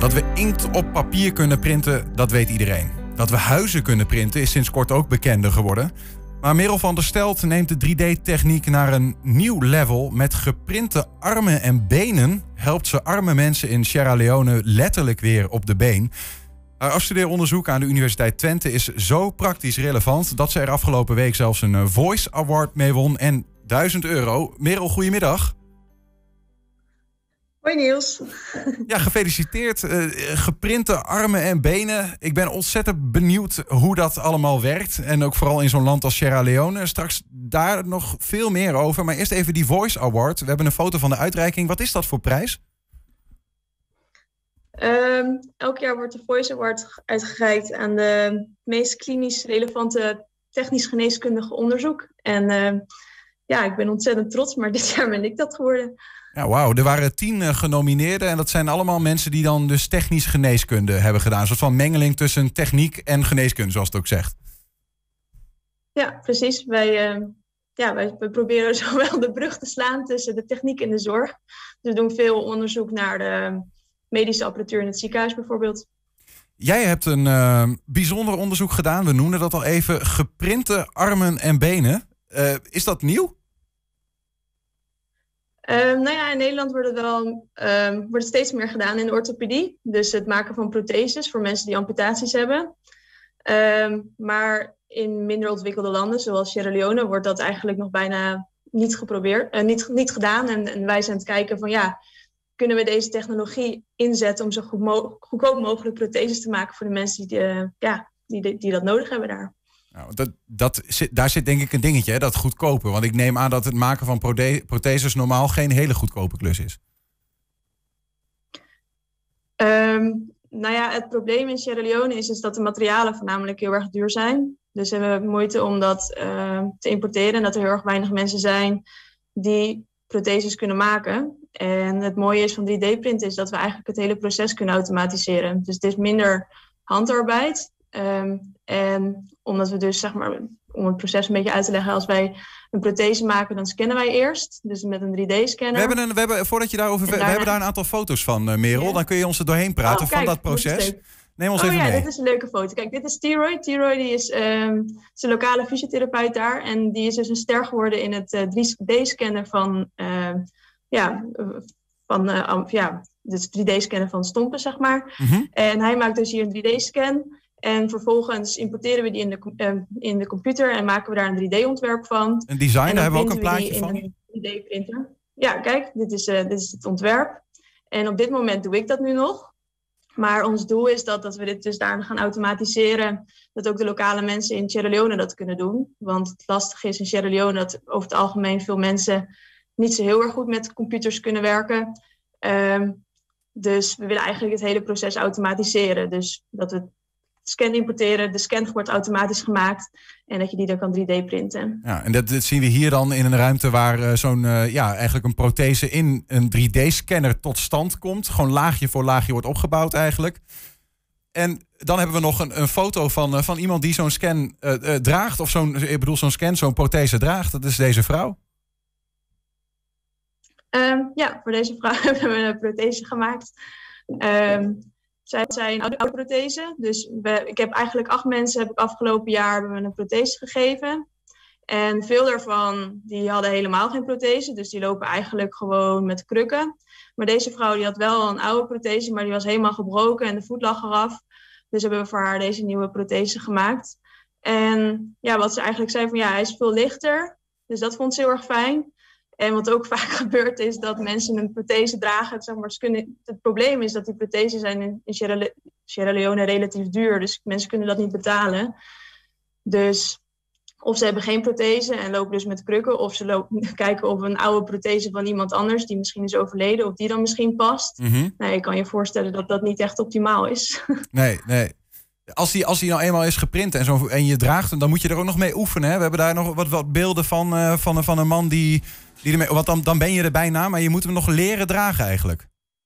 Dat we inkt op papier kunnen printen, dat weet iedereen. Dat we huizen kunnen printen is sinds kort ook bekender geworden. Maar Merel van der Stelt neemt de 3D-techniek naar een nieuw level. Met geprinte armen en benen helpt ze arme mensen in Sierra Leone letterlijk weer op de been. Haar afstudeeronderzoek aan de Universiteit Twente is zo praktisch relevant dat ze er afgelopen week zelfs een Voice Award mee won en €1000. Merel, goedemiddag. Hoi Niels. Ja, gefeliciteerd. Geprinte armen en benen. Ik ben ontzettend benieuwd hoe dat allemaal werkt. En ook vooral in zo'n land als Sierra Leone. Straks daar nog veel meer over. Maar eerst even die Voice Award. We hebben een foto van de uitreiking. Wat is dat voor prijs? Elk jaar wordt de Voice Award uitgereikt aan de meest klinisch relevante technisch geneeskundige onderzoek. En ik ben ontzettend trots, maar dit jaar ben ik dat geworden. Ja, wauw. Er waren 10 genomineerden en dat zijn allemaal mensen die dan dus technisch geneeskunde hebben gedaan. Een soort van mengeling tussen techniek en geneeskunde, zoals het ook zegt. Ja, precies. Wij proberen zowel de brug te slaan tussen de techniek en de zorg. Dus we doen veel onderzoek naar de medische apparatuur in het ziekenhuis bijvoorbeeld. Jij hebt een bijzonder onderzoek gedaan. We noemden dat al even. Geprinte armen en benen. Is dat nieuw? In Nederland wordt steeds meer gedaan in de orthopedie. Dus het maken van protheses voor mensen die amputaties hebben. Maar in minder ontwikkelde landen, zoals Sierra Leone, wordt dat eigenlijk nog bijna niet geprobeerd, niet gedaan. En wij zijn aan het kijken van kunnen we deze technologie inzetten om zo goedkoop mogelijk protheses te maken voor de mensen die dat nodig hebben daar. Nou, daar zit denk ik een dingetje, hè, dat goedkope. Want ik neem aan dat het maken van protheses normaal geen hele goedkope klus is. Het probleem in Sierra Leone is dat de materialen voornamelijk heel erg duur zijn. Dus we hebben moeite om dat te importeren. En dat er heel erg weinig mensen zijn die protheses kunnen maken. En het mooie is van 3D-print is dat we eigenlijk het hele proces kunnen automatiseren. Dus het is minder handarbeid. En omdat we dus, om het proces een beetje uit te leggen, als wij een prothese maken, dan scannen wij eerst. Dus met een 3D-scanner. We hebben voordat je daarover we hebben daar een aantal foto's van, Merel. Ja. Dan kun je ons er doorheen praten van dat proces. Neem ons even mee. Dit is een leuke foto. Kijk, dit is T-Roy. T-Roy die is een lokale fysiotherapeut daar. En die is dus een ster geworden in het 3D-scannen dus 3D-scannen van stompen, zeg maar. Mm-hmm. En hij maakt dus hier een 3D-scan. En vervolgens importeren we die in de computer en maken we daar een 3D-ontwerp van. Een design, daar hebben we ook een plaatje van. Een 3D-printer. Ja, kijk, dit is het ontwerp. En op dit moment doe ik dat nu nog. Maar ons doel is dat we dit dus daar gaan automatiseren. Dat ook de lokale mensen in Sierra Leone dat kunnen doen. Want het lastige is in Sierra Leone dat over het algemeen veel mensen niet zo heel erg goed met computers kunnen werken. Dus we willen eigenlijk het hele proces automatiseren. Dus dat we scan importeren, de scan wordt automatisch gemaakt en dat je die dan kan 3D-printen. Ja, en dat zien we hier dan in een ruimte waar eigenlijk een prothese in een 3D-scanner tot stand komt. Gewoon laagje voor laagje wordt opgebouwd eigenlijk. En dan hebben we nog een foto van iemand die zo'n scan draagt, of zo'n prothese draagt. Dat is deze vrouw. Voor deze vrouw hebben we een prothese gemaakt. Zij zijn een oude prothese. Dus ik heb eigenlijk 8 mensen afgelopen jaar hebben we een prothese gegeven. En veel daarvan die hadden helemaal geen prothese. Dus die lopen eigenlijk gewoon met krukken. Maar deze vrouw die had wel een oude prothese, maar die was helemaal gebroken en de voet lag eraf. Dus hebben we voor haar deze nieuwe prothese gemaakt. En wat ze eigenlijk zei van hij is veel lichter. Dus dat vond ze heel erg fijn. En wat ook vaak gebeurt is dat mensen een prothese dragen. Het probleem is dat die prothesen zijn in Sierra Leone relatief duur. Dus mensen kunnen dat niet betalen. Dus of ze hebben geen prothese en lopen dus met krukken. Of ze kijken of een oude prothese van iemand anders die misschien is overleden. Of die dan misschien past. Mm-hmm. Nou, je kan je voorstellen dat dat niet echt optimaal is. Nee. Als die nou eenmaal is geprint en je draagt hem, dan moet je er ook nog mee oefenen. Hè? We hebben daar nog wat beelden van een man die ermee... Want dan ben je er bijna, maar je moet hem nog leren dragen eigenlijk.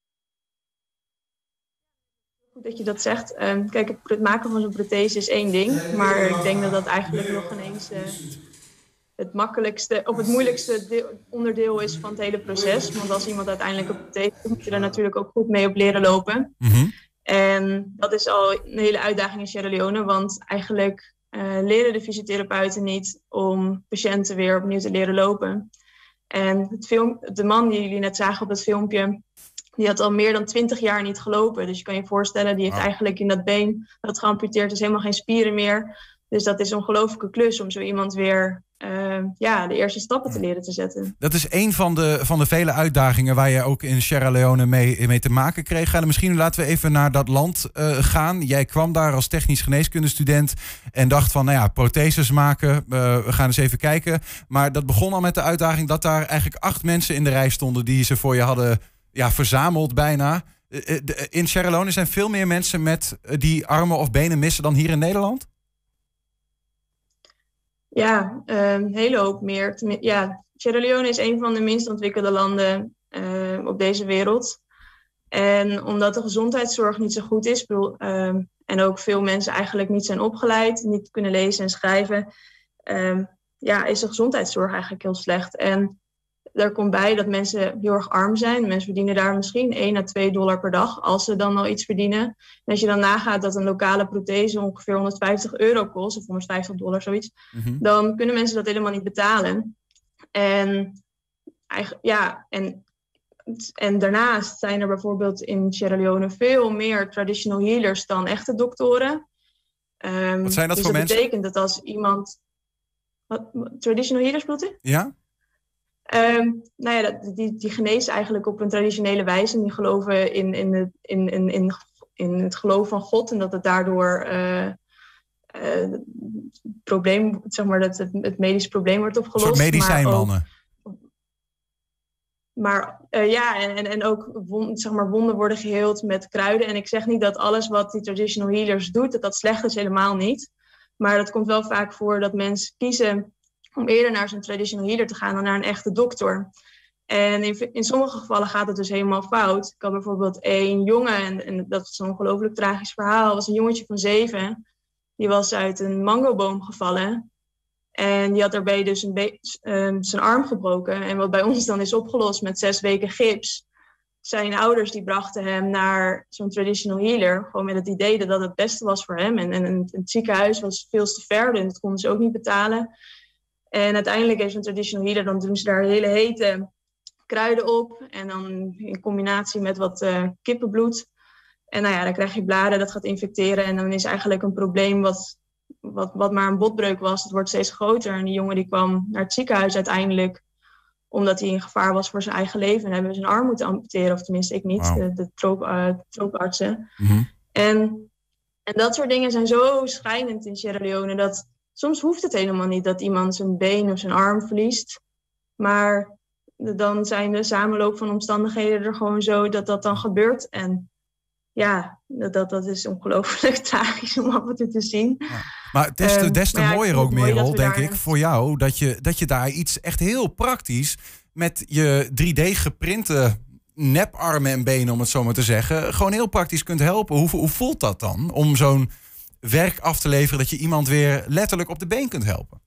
Goed dat je dat zegt. Kijk, het maken van zo'n prothese is één ding. Maar ik denk dat dat eigenlijk nog ineens het makkelijkste of het moeilijkste onderdeel is van het hele proces. Want als iemand uiteindelijk een prothese moet je er natuurlijk ook goed mee op leren lopen. Mm-hmm. En dat is al een hele uitdaging in Sierra Leone, want eigenlijk leren de fysiotherapeuten niet om patiënten weer opnieuw te leren lopen. En de man die jullie net zagen op het filmpje, die had al meer dan 20 jaar niet gelopen. Dus je kan je voorstellen, die heeft eigenlijk in dat been dat geamputeerd is helemaal geen spieren meer. Dus dat is een ongelofelijke klus om zo iemand weer de eerste stappen te leren te zetten. Dat is een van de vele uitdagingen waar je ook in Sierra Leone mee te maken kreeg. En misschien laten we even naar dat land gaan. Jij kwam daar als technisch geneeskundestudent en dacht van, nou ja, protheses maken. We gaan eens even kijken. Maar dat begon al met de uitdaging dat daar eigenlijk 8 mensen in de rij stonden die ze voor je hadden verzameld bijna. In Sierra Leone zijn veel meer mensen met die armen of benen missen dan hier in Nederland? Ja, een hele hoop meer. Sierra Leone is een van de minst ontwikkelde landen op deze wereld. En omdat de gezondheidszorg niet zo goed is, en ook veel mensen eigenlijk niet zijn opgeleid, niet kunnen lezen en schrijven, is de gezondheidszorg eigenlijk heel slecht. En daar komt bij dat mensen heel erg arm zijn. Mensen verdienen daar misschien $1 à $2 per dag, als ze dan al iets verdienen. En als je dan nagaat dat een lokale prothese ongeveer €150 kost, of $150, zoiets, dan kunnen mensen dat helemaal niet betalen. En daarnaast zijn er bijvoorbeeld in Sierra Leone veel meer traditional healers dan echte doktoren. Wat zijn dat voor mensen? Dat betekent dat als iemand... Traditional healers bedoelt u? Ja. Die genezen eigenlijk op een traditionele wijze. En die geloven in het geloof van God. En dat het daardoor het probleem, zeg maar, dat het medisch probleem wordt opgelost. Een soort medicijnmannen. En ook wonden worden geheeld met kruiden. En ik zeg niet dat alles wat die traditional healers doet, dat slecht is, helemaal niet. Maar dat komt wel vaak voor dat mensen kiezen om eerder naar zo'n traditional healer te gaan dan naar een echte dokter. En in sommige gevallen gaat het dus helemaal fout. Ik had bijvoorbeeld een jongen, en dat is een ongelooflijk tragisch verhaal. Het was een jongetje van 7. Die was uit een mangoboom gevallen. En die had daarbij dus zijn arm gebroken. En wat bij ons dan is opgelost met 6 weken gips. Zijn ouders die brachten hem naar zo'n traditional healer. Gewoon met het idee dat dat het beste was voor hem. En het ziekenhuis was veel te ver. En dat konden ze ook niet betalen. En uiteindelijk heeft zo'n traditional healer, dan doen ze daar hele hete kruiden op. En dan in combinatie met wat kippenbloed. En dan krijg je bladen, dat gaat infecteren. En dan is eigenlijk een probleem wat maar een botbreuk was. Het wordt steeds groter. En die jongen die kwam naar het ziekenhuis uiteindelijk, omdat hij in gevaar was voor zijn eigen leven. En hebben we zijn arm moeten amputeren. Of tenminste, ik niet. Wow. De troopartsen. En dat soort dingen zijn zo schrijnend in Sierra Leone, dat soms hoeft het helemaal niet dat iemand zijn been of zijn arm verliest. Maar dan zijn de samenloop van omstandigheden er gewoon zo dat dat dan gebeurt. En ja, dat is ongelooflijk tragisch om af en toe te zien. Ja. Maar des te mooier ook, Merel, denk ik, voor jou, dat je daar iets echt heel praktisch met je 3D geprinte neparmen en benen, om het zo maar te zeggen, gewoon heel praktisch kunt helpen. Hoe voelt dat dan, om zo'n werk af te leveren dat je iemand weer letterlijk op de been kunt helpen?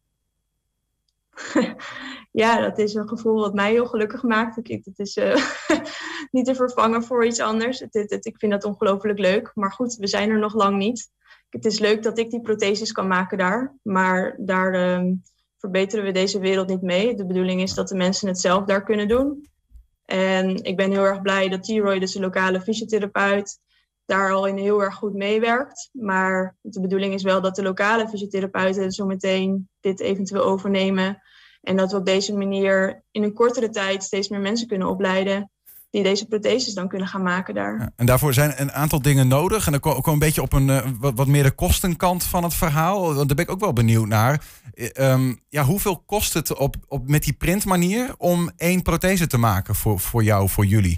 Ja, dat is een gevoel wat mij heel gelukkig maakt. Het is niet te vervangen voor iets anders. Ik vind dat ongelooflijk leuk. Maar goed, we zijn er nog lang niet. Het is leuk dat ik die protheses kan maken daar. Maar daar verbeteren we deze wereld niet mee. De bedoeling is dat de mensen het zelf daar kunnen doen. En ik ben heel erg blij dat T-Roy, dus de lokale fysiotherapeut, daar al in heel erg goed meewerkt. Maar de bedoeling is wel dat de lokale fysiotherapeuten zometeen dit eventueel overnemen. En dat we op deze manier in een kortere tijd steeds meer mensen kunnen opleiden die deze protheses dan kunnen gaan maken daar. Ja, en daarvoor zijn een aantal dingen nodig. En dan kom een beetje op een wat meer de kostenkant van het verhaal. Want daar ben ik ook wel benieuwd naar. Hoeveel kost het met die printmanier om 1 prothese te maken voor jou, voor jullie?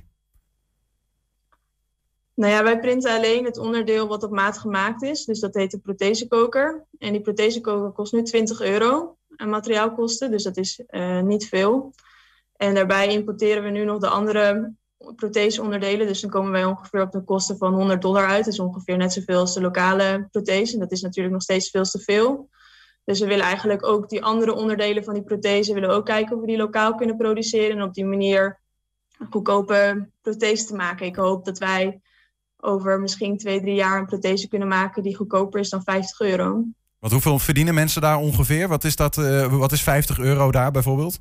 Nou ja, wij printen alleen het onderdeel wat op maat gemaakt is. Dus dat heet de prothesekoker. En die prothesekoker kost nu €20 aan materiaalkosten. Dus dat is niet veel. En daarbij importeren we nu nog de andere protheseonderdelen. Dus dan komen wij ongeveer op de kosten van $100 uit. Dat is ongeveer net zoveel als de lokale prothese. En dat is natuurlijk nog steeds veel te veel. Dus we willen eigenlijk ook die andere onderdelen van die prothese willen ook kijken of we die lokaal kunnen produceren. En op die manier een goedkope prothese te maken. Ik hoop dat wij over misschien 2-3 jaar een prothese kunnen maken die goedkoper is dan €50. Want hoeveel verdienen mensen daar ongeveer? Wat is dat? Wat is €50 daar bijvoorbeeld?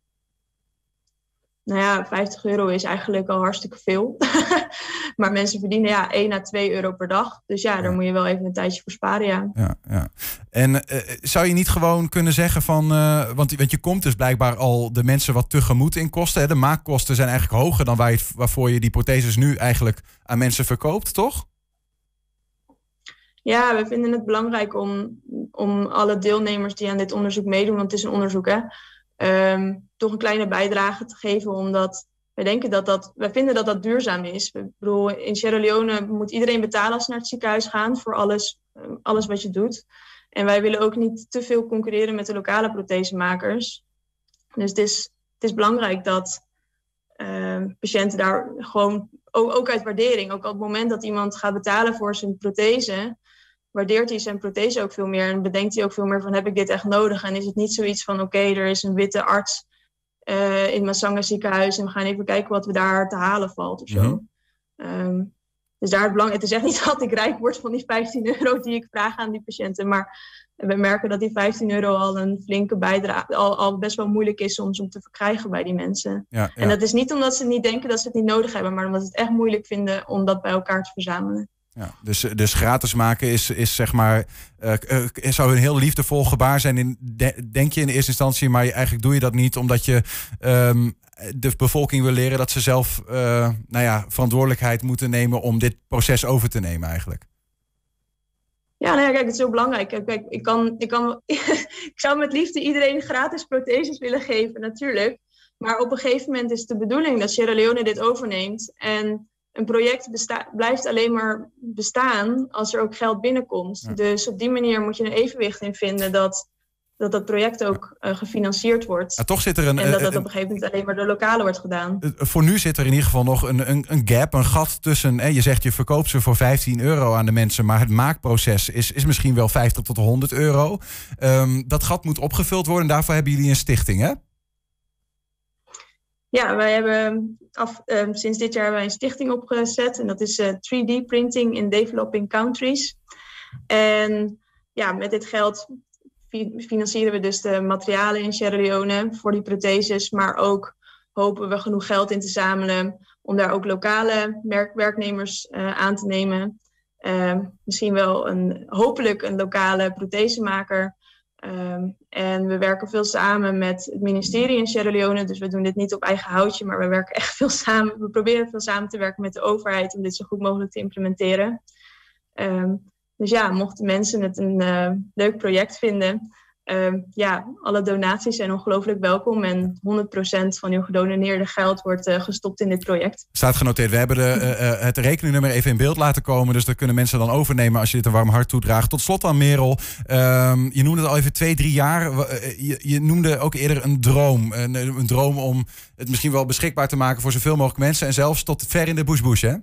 Nou ja, €50 is eigenlijk al hartstikke veel. Maar mensen verdienen €1 à €2 per dag. Dus daar moet je wel even een tijdje voor sparen, ja. En zou je niet gewoon kunnen zeggen van... want je komt dus blijkbaar al de mensen wat tegemoet in kosten. Hè? De maakkosten zijn eigenlijk hoger dan waarvoor je die protheses nu eigenlijk aan mensen verkoopt, toch? Ja, we vinden het belangrijk om alle deelnemers die aan dit onderzoek meedoen... want het is een onderzoek, hè... toch een kleine bijdrage te geven, omdat wij vinden dat dat duurzaam is. Ik bedoel, in Sierra Leone moet iedereen betalen als ze naar het ziekenhuis gaan voor alles wat je doet. En wij willen ook niet te veel concurreren met de lokale prothesemakers. Dus het is belangrijk dat patiënten daar gewoon, ook uit waardering, ook op het moment dat iemand gaat betalen voor zijn prothese, waardeert hij zijn prothese ook veel meer en bedenkt hij ook veel meer van, heb ik dit echt nodig? En is het niet zoiets van, oké, er is een witte arts in mijn Masanga ziekenhuis en we gaan even kijken wat we daar te halen valt of zo. Dus daar het is echt niet dat ik rijk word van die €15 die ik vraag aan die patiënten, maar we merken dat die €15 al een flinke bijdrage, al best wel moeilijk is soms om te verkrijgen bij die mensen. Ja. En dat is niet omdat ze niet denken dat ze het niet nodig hebben, maar omdat ze het echt moeilijk vinden om dat bij elkaar te verzamelen. Ja, dus gratis maken is zeg maar, zou een heel liefdevol gebaar zijn, denk je in de eerste instantie, maar eigenlijk doe je dat niet omdat je de bevolking wil leren dat ze zelf verantwoordelijkheid moeten nemen om dit proces over te nemen eigenlijk. Ja, kijk, het is heel belangrijk. Kijk, ik zou met liefde iedereen gratis protheses willen geven, natuurlijk. Maar op een gegeven moment is de bedoeling dat Sierra Leone dit overneemt en een project blijft alleen maar bestaan als er ook geld binnenkomt. Ja. Dus op die manier moet je een evenwicht in vinden dat project ook gefinancierd wordt. Toch zit er en dat op een gegeven moment alleen maar door lokale wordt gedaan. Voor nu zit er in ieder geval nog een gap, een gat tussen... je zegt je verkoopt ze voor €15 aan de mensen, maar het maakproces is misschien wel €50 tot €100. Dat gat moet opgevuld worden en daarvoor hebben jullie een stichting, hè? Ja, wij hebben sinds dit jaar hebben wij een stichting opgezet. En dat is 3D Printing in Developing Countries. En ja, met dit geld financieren we dus de materialen in Sierra Leone voor die protheses. Maar ook hopen we genoeg geld in te zamelen om daar ook lokale werknemers aan te nemen. Misschien wel hopelijk een lokale prothesemaker. En we werken veel samen met het ministerie in Sierra Leone. Dus we doen dit niet op eigen houtje, maar we werken echt veel samen. We proberen veel samen te werken met de overheid om dit zo goed mogelijk te implementeren. Dus ja, mochten mensen het een leuk project vinden, alle donaties zijn ongelooflijk welkom. En 100% van uw gedoneerde geld wordt gestopt in dit project. Staat genoteerd. We hebben het rekeningnummer even in beeld laten komen. Dus dat kunnen mensen dan overnemen als je dit een warm hart toedraagt. Tot slot dan, Merel. Je noemde het al even 2-3 jaar. Je noemde ook eerder een droom. Een droom om het misschien wel beschikbaar te maken voor zoveel mogelijk mensen. En zelfs tot ver in de bush, hè?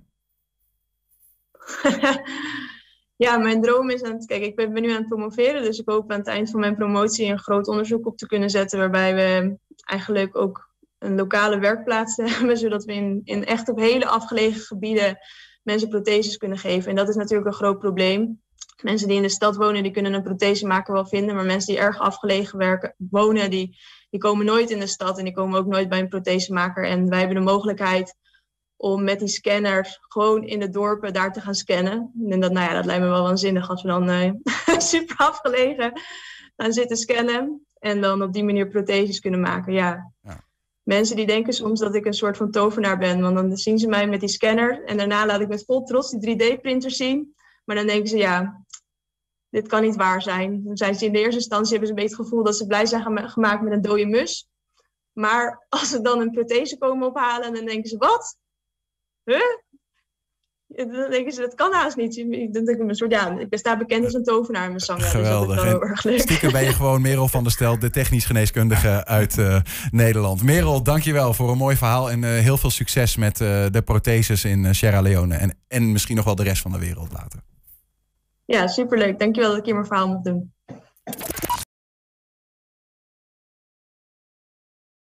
Ja, mijn droom is kijk, ik ben nu aan het promoveren, dus ik hoop aan het eind van mijn promotie een groot onderzoek op te kunnen zetten, waarbij we eigenlijk ook een lokale werkplaats hebben, zodat we in echt op hele afgelegen gebieden mensen protheses kunnen geven. En dat is natuurlijk een groot probleem. Mensen die in de stad wonen, die kunnen een prothesemaker wel vinden, maar mensen die erg afgelegen wonen, die komen nooit in de stad en die komen ook nooit bij een prothesemaker. En wij hebben de mogelijkheid om met die scanners gewoon in de dorpen daar te gaan scannen. En dat lijkt me wel waanzinnig als we dan super afgelegen gaan zitten scannen. En dan op die manier protheses kunnen maken. Ja. Mensen die denken soms dat ik een soort van tovenaar ben. Want dan zien ze mij met die scanner. En daarna laat ik met vol trots die 3D-printers zien. Maar dan denken ze, dit kan niet waar zijn. Dan zijn ze in de eerste instantie hebben ze een beetje het gevoel dat ze blij zijn gemaakt met een dode mus. Maar als ze dan een prothese komen ophalen, dan denken ze, wat? Huh? Dan denken ze, dat kan haast niet. Dan denk ik een soort, ik sta bekend als een tovenaar in mijn zang. Geweldig. Dus dat is wel heel erg leuk. Stiekem ben je gewoon Merel van der Stel, de technisch geneeskundige uit Nederland. Merel, dankjewel voor een mooi verhaal en heel veel succes met de protheses in Sierra Leone en misschien nog wel de rest van de wereld later. Ja, superleuk. Dankjewel dat ik hier mijn verhaal mocht doen.